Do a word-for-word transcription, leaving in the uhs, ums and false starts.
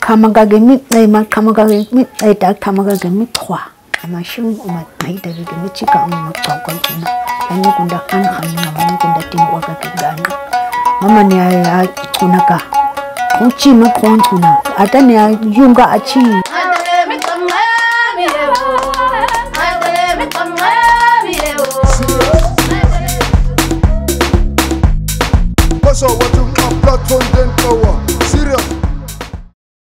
Kamagage mit ma kamagage mit ai ta kamagage mit trois ama shung uma mai da ge mit chika ma ka ko na ani kunda kan kan na ma kunda tin wa ka ganga mama ne ya kunaka uchi ma kon tuna ata ne yunga achi So what